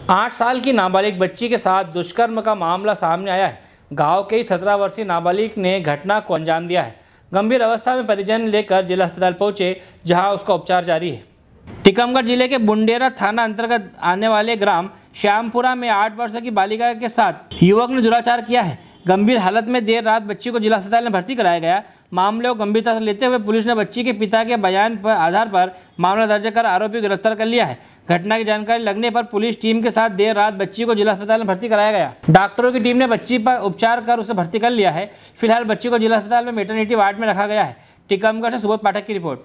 8 साल की नाबालिग बच्ची के साथ दुष्कर्म का मामला सामने आया है। गांव के 17 वर्षीय नाबालिग ने घटना को अंजाम दिया है। गंभीर अवस्था में परिजन लेकर जिला अस्पताल पहुंचे, जहां उसका उपचार जारी है। टीकमगढ़ जिले के बुंडेरा थाना अंतर्गत आने वाले ग्राम श्यामपुरा में 8 वर्ष की बालिका के साथ युवक ने दुराचार किया है। गंभीर हालत में देर रात बच्ची को जिला अस्पताल में भर्ती कराया गया। मामले को गंभीरता से लेते हुए पुलिस ने बच्ची के पिता के बयान पर आधार पर मामला दर्ज कर आरोपी को गिरफ्तार कर लिया है। घटना की जानकारी लगने पर पुलिस टीम के साथ देर रात बच्ची को जिला अस्पताल में भर्ती कराया गया। डॉक्टरों की टीम ने बच्ची पर उपचार कर उसे भर्ती कर लिया है। फिलहाल बच्ची को जिला अस्पताल में मैटरनिटी वार्ड में रखा गया है। टीकमगढ़ से सुबोध पाठक की रिपोर्ट।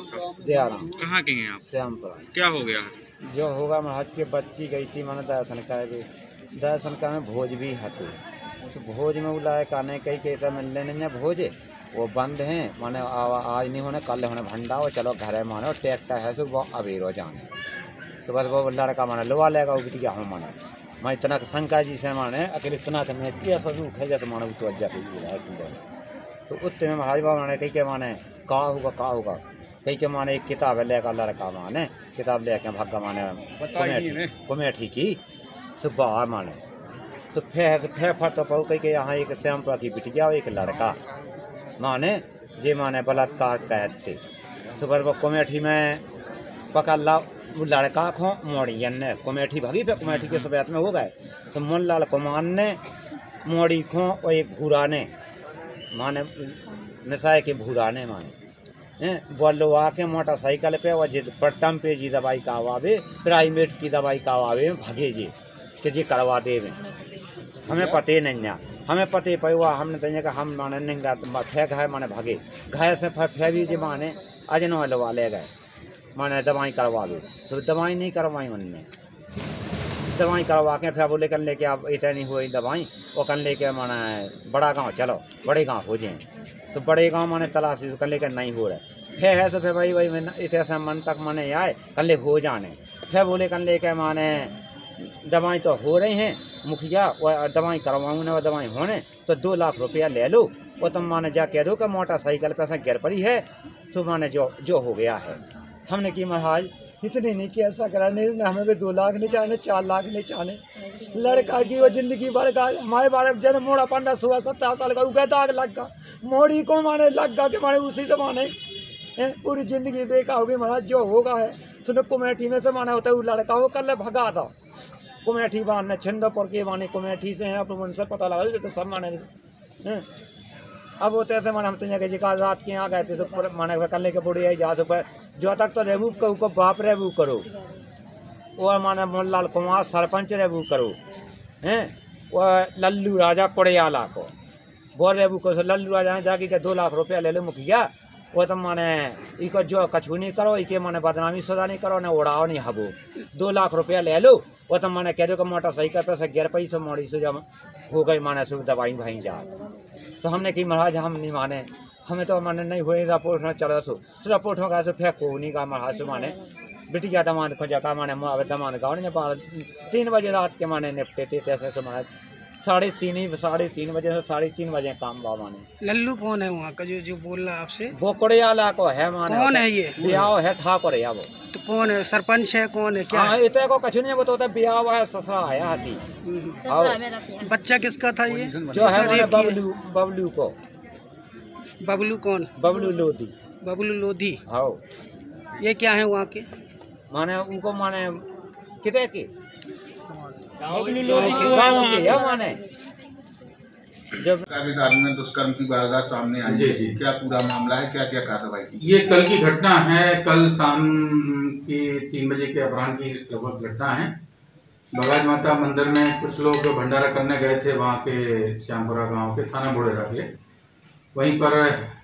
कहाँ के हैं आप? श्यामपुरा। क्या हो गया? जो होगा महाराज के बच्ची गई थी मैंने दर्शन का में भोज भी हते तो भोज में बुलाए काने कई कहता मिलने नहीं भोज वो बंद हैं माने आज नहीं होने कल होने भंडा हो चलो घर माने ट्रैक्टर है तो वो अबेरो जाने सुबह वो लड़का माने लुआ लेगा वो बिटिया हूँ माने मैं इतना शंका जी से माने अकेले इतना तो मैं रुख है जब माने तो अज्जा तो उत्ते में महाराज बाबा माने कई के माने का होगा कई के माने एक किताब लेकर लड़का माने किताब लेके भग्गा माने कमेटी की सुबह माने तो फे तो पाऊ कई के यहाँ एक श्यामपुरा की बिटिया एक लड़का माने जे माने बलात्कार कहते सुबह वो कमेटी में पकड़ ला लड़का को मोड़ी ने कमेटी भगी पे कमेटी के सुबह में हो गए तो मुन्नलाल कुमार ने मोड़ी को और एक भूरा ने माने मिसाए के भूरा ने माने बोलो आके मोटरसाइकिल पे और जिस पट्टम पे जी दवाई का आवावे प्राइवेट की दवाई का आवावे भगे जी कि जी करवा दे हमें पते नहीं हमें पते पा हमने तैयार का हम माने नहीं फे घाय माने भगे घाय से फे भी जी माने अजनो लवा ले गए माने दवाई करवावे तो दवाई नहीं करवाई उनने दवाई करवा के फिर बोले कल लेके आप इतनी नहीं हुई दवाई वो कल लेके माना बड़ा गांव चलो बड़े गांव हो जाए तो बड़े गांव माने तलाशी तो कल लेकर नहीं हो रहा है तो फिर भाई इतने मन तक माने आए कल हो जाने फिर बोले कल लेके माने दवाई तो हो रही हैं मुखिया और दवाई करवाऊँ और दवाई होने तो 2 लाख रुपया ले लो और तुम माने जा कह दो कि मोटरसाइकिल पे ऐसा गिर पड़ी है तो माने जो हो गया है हमने की महाराज इतनी नहीं कि ऐसा करा नहीं हमें भी 2 लाख नहीं चाहने 4 लाख नहीं चाहने लड़का की वो जिंदगी भर का हमारे बारे में जन्म मोड़ा 15-16-17 साल का उगे दाग लग गया मोड़ी को माने लग गया कि माने उसी से माने पूरी जिंदगी बेकार हो गई महाराज जो होगा है सुनो कमेटी में से माना होता है वो लड़का वो कल भगा था कमेटी बांधने छिंदपुर के माने कमेटी से हैं अपन से पता लगा तो सब माने अब वो तैसे माने हम तो यहाँ के रात के यहाँ गए थे तो माने कल के बुढ़ी आई जा तो जो तक तो रेबू को बाप रेबू करो और माने मुन्नलाल कुमार सरपंच रेबू करो हैं वह लल्लू राजा कोड़ियाला को वो रेबू करो लल्लू राजा ने जाके 2 लाख रुपया ले लो मुखिया वो तो माने इको जो कछु नहीं करो इके माने बदनामी सदा नहीं करो ना उड़ाओ नहीं हबो 2 लाख रुपया ले लो वो तो माने कह दो कि मोटरसाइकिल पे से गिर पई से मोड़ी से जब हो गई माने सुबह दवाई भाई जा तो हमने की महाराज हम नहीं माने हमें तो माने नहीं हुई रिपोर्ट में चलो तो रिपोर्ट में कहा फेंक को नहीं का महाराज से माने बिटिया दमाद खोजा का माने दमाद गाँव ने 3 बजे रात के माने निपटे थे तैसे से माने 3:30 बजे से 3:30 बजे काम बा माने। लल्लू कौन है वहाँ का जो बोल रहा आपसे? वो कोड़ियाला को है माने। कौन है ये? बियाह है ठाकुर है वो। तो कौन है? सरपंच है कौन है क्या? हाँ इतने को कछु नहीं बताता बियाह है ससुरा है हाथी। बच्चा किसका था ये? जो है माने बबलू को। बबलू कौन? बबलू लोधी। बबलू लोधी। हाँ ये क्या है वहाँ के? माने उनको माने कितने की गाँव के है माने जब इस आदमी में दुष्कर्म की वारदात सामने आई है क्या पूरा मामला है क्या कार्रवाई की? ये कल की घटना है। कल शाम की 3 बजे के अपराह्न की लगभग घटना है। बगाज माता मंदिर में कुछ लोग भंडारा करने गए थे वहाँ के श्यामपुरा गांव के थाना बुंडेरा के। वहीं पर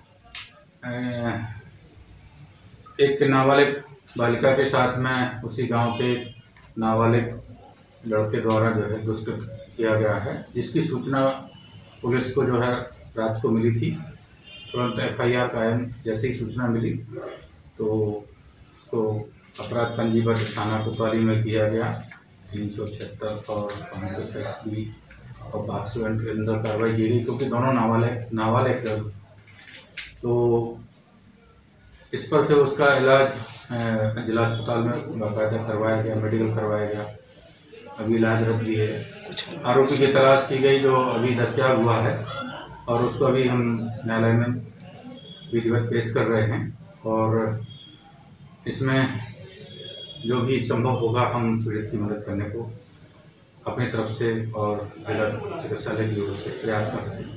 एक नाबालिग बालिका के साथ में उसी गांव के नाबालिग लड़के द्वारा जो है दुष्कृत किया गया है, जिसकी सूचना पुलिस को जो है रात को मिली थी। तुरंत FIR कायम जैसे ही सूचना मिली तो उसको अपराध पंजीबद्ध थाना कोतवाली में किया गया। 376 और 506 और बाक्सवेंट के अंदर कार्रवाई की गई क्योंकि दोनों नाबालिग तो इस पर से उसका इलाज जिला अस्पताल में बाकायदा करवाया गया, मेडिकल करवाया गया अभी इलाजरत भी है। आरोपी की तलाश की गई जो अभी दस्तयाब हुआ है और उसको अभी हम न्यायालय में विधिवत पेश कर रहे हैं और इसमें जो भी संभव होगा हम पीड़ित की मदद करने को अपनी तरफ से और जिला चिकित्सालय की ओर से प्रयास करते हैं।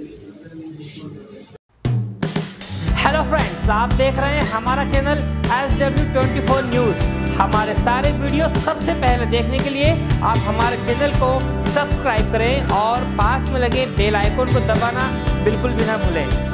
हेलो फ्रेंड्स, आप देख रहे हैं हमारा चैनल SW24 न्यूज़। हमारे सारे वीडियो सबसे पहले देखने के लिए आप हमारे चैनल को सब्सक्राइब करें और पास में लगे बेल आइकन को दबाना बिल्कुल भी ना भूलें।